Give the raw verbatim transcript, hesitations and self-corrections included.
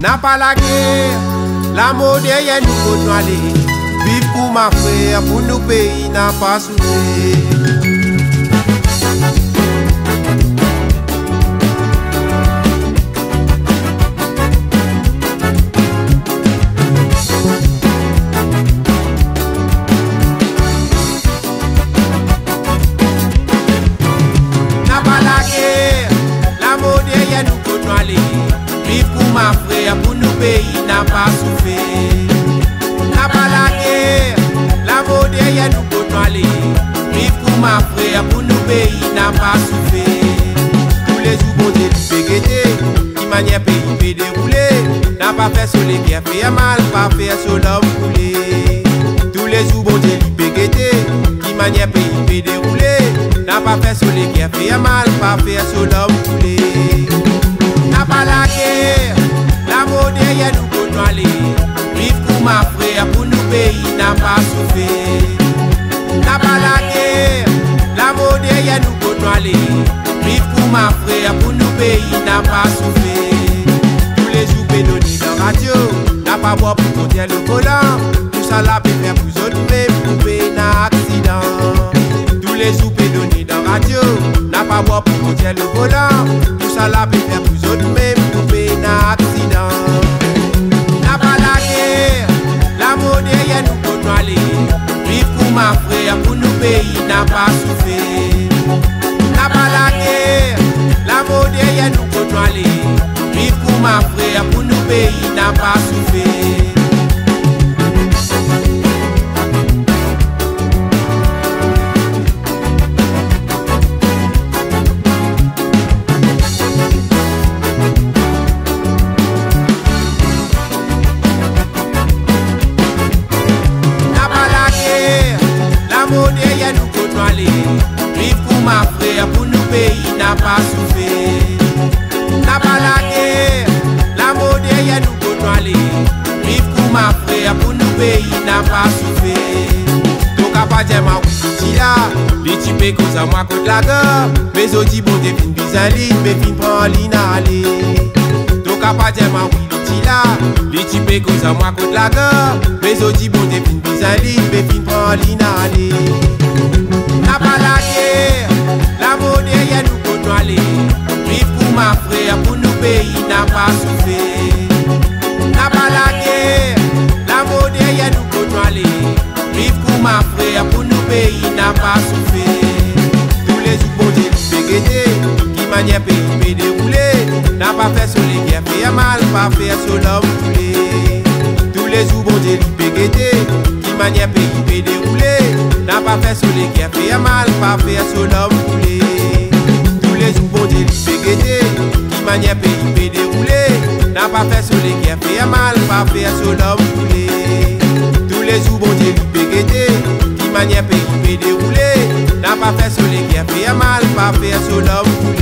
N'a pas la guerre, la mode derrière nous faut nous aller. Vive pour ma frère, pour nos pays n'a pas souffert. Vive pour ma frère, pour nos pays n'a pas souffert. N'a pas la guerre, la mort derrière nous pour nous aller. Vive pour ma frère, pour nos pays n'a pas souffert. Tous les jours bon Dieu lui fait guetter, qui manière pays fait dérouler. N'a pas fait sur les guerres, fait mal, pas fait sur l'homme coulé. Tous les jours bon Dieu lui fait guetter, qui manière pays fait dérouler. N'a pas fait sur les guerres, fait mal, pas fait sur l'homme coulé. N'a pas la guerre, la mort derrière nous pour nous aller. Vive pour ma frère, pour nos pays n'a pas souffert. N'a pas la guerre, la mort derrière nous pour nous aller. Vive pour ma frère, pour nos pays n'a pas souffert. Tous les jours pédonner dans la radio, n'a pas boire pour conduire le volant. Tout ça là peut faire pour autres même pour payer un accident. Tous les jours pédonner dans la radio, n'a pas boire pour conduire le volant. Tout ça là peut faire pour autres même pour payer un accident. N'a pas la guerre, la mort derrière nous pour nous aller. Vive pour ma frère, pour nos pays n'a pas souffert. N'a pas la guerre, la mort derrière nous pour nous aller. Vive pour ma frère, pour nos pays n'a pas souffert. Derrière nous pour nous aller. Vive pour ma frère, pour nos pays n'a pas souffert. N'a pas la guerre, la mort derrière nous pour nous aller. Vive pour ma frère, pour nos pays n'a pas souffert. Donc à pas dire ma oui là, les types cause à moi contre la guerre. Mais aussi bon des fins bizarres, mais fin prend l'inalé. Donc à pas dire ma oui là, les types cause à moi contre la guerre. Mais aussi bon des fins bizarres, mais fin prend l'inalé. N'a pas la guerre, la mort derrière nous pour nous aller. Vive pour ma frère, pour nos pays n'a pas souffert. N'a pas la guerre, la mort derrière nous pour nous aller. Vive pour ma frère, pour nos pays n'a pas souffert. Tous les jours bon Dieu lui fait guetter, qui manière pays peut dérouler. N'a pas fait sur les guerres, fait mal, pas fait sur l'homme coulé. Tous les jours bon Dieu lui fait guetter, qui manière pays peut dérouler. N'a pas fait sur les guerres, fait mal, pas fait sur l'homme coulé. Tous les jours bon Dieu lui fait guetter, qui manière pays peut dérouler. N'a pas fait sur les guerres, fait mal, pas fait sur l'homme coulé. Tous les jours bon Dieu lui fait guetter, qui manière pays peut dérouler. N'a pas fait sur les guerres, fait mal, pas fait sur l'homme coulé.